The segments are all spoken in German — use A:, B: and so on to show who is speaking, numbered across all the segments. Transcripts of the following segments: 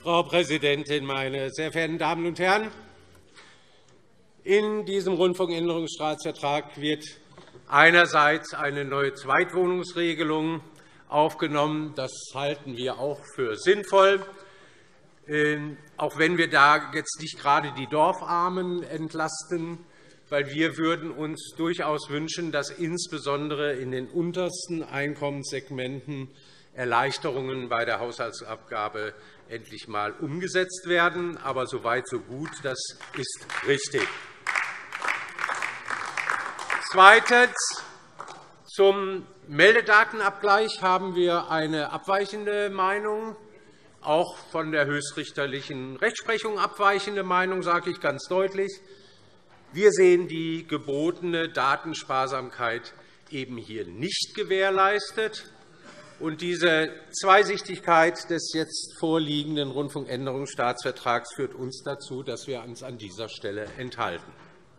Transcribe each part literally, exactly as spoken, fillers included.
A: Frau Präsidentin, meine sehr verehrten Damen und Herren! In diesem Rundfunkänderungsstaatsvertrag wird einerseits eine neue Zweitwohnungsregelung aufgenommen. Das halten wir auch für sinnvoll, auch wenn wir da jetzt nicht gerade die Dorfarmen entlasten, weil wir würden uns durchaus wünschen, dass insbesondere in den untersten Einkommenssegmenten Erleichterungen bei der Haushaltsabgabe endlich einmal umgesetzt werden. Aber so weit, so gut. Das ist richtig. Zweitens. Zum Meldedatenabgleich haben wir eine abweichende Meinung, auch von der höchstrichterlichen Rechtsprechung abweichende Meinung, sage ich ganz deutlich. Wir sehen die gebotene Datensparsamkeit eben hier nicht gewährleistet. Und diese Zweisichtigkeit des jetzt vorliegenden Rundfunkänderungsstaatsvertrags führt uns dazu, dass wir uns an dieser Stelle enthalten.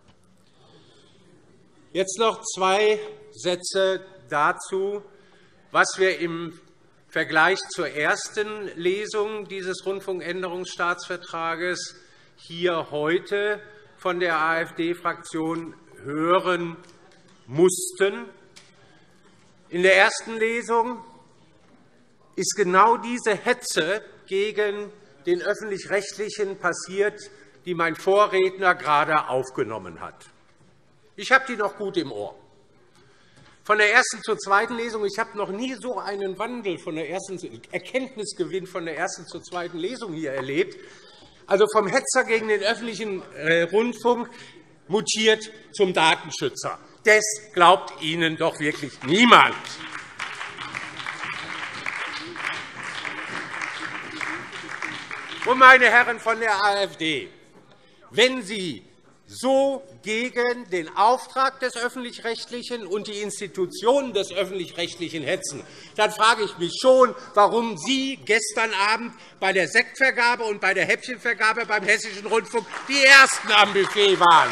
A: Jetzt noch zwei Sätze dazu, was wir im Vergleich zur ersten Lesung dieses Rundfunkänderungsstaatsvertrages hier heute von der AfD-Fraktion hören mussten. In der ersten Lesung ist genau diese Hetze gegen den Öffentlich-Rechtlichen passiert, die mein Vorredner gerade aufgenommen hat. Ich habe die noch gut im Ohr. Von der ersten zur zweiten Lesung. Ich habe noch nie so einen Wandel von der ersten Erkenntnisgewinn von der ersten zur zweiten Lesung hier erlebt. Also vom Hetzer gegen den öffentlichen Rundfunk mutiert zum Datenschützer. Das glaubt Ihnen doch wirklich niemand. Und, meine Herren von der AfD, wenn Sie so gegen den Auftrag des Öffentlich-Rechtlichen und die Institutionen des Öffentlich-Rechtlichen hetzen, dann frage ich mich schon, warum Sie gestern Abend bei der Sektvergabe und bei der Häppchenvergabe beim Hessischen Rundfunk die Ersten am Buffet waren.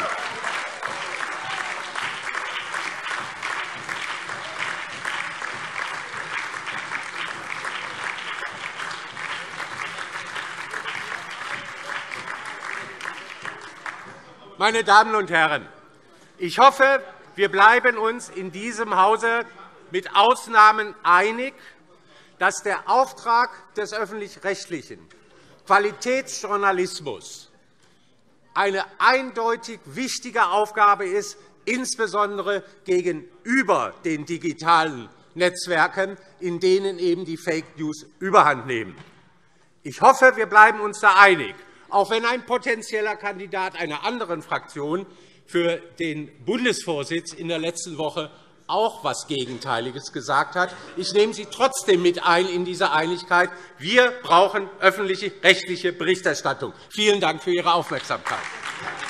A: Meine Damen und Herren, ich hoffe, wir bleiben uns in diesem Hause mit Ausnahmen einig, dass der Auftrag des Öffentlich-Rechtlichen, Qualitätsjournalismus, eine eindeutig wichtige Aufgabe ist, insbesondere gegenüber den digitalen Netzwerken, in denen eben die Fake News überhand nehmen. Ich hoffe, wir bleiben uns da einig, auch wenn ein potenzieller Kandidat einer anderen Fraktion für den Bundesvorsitz in der letzten Woche auch etwas Gegenteiliges gesagt hat. Ich nehme Sie trotzdem mit ein in diese Einigkeit. Wir brauchen öffentlich-rechtliche Berichterstattung. Vielen Dank für Ihre Aufmerksamkeit.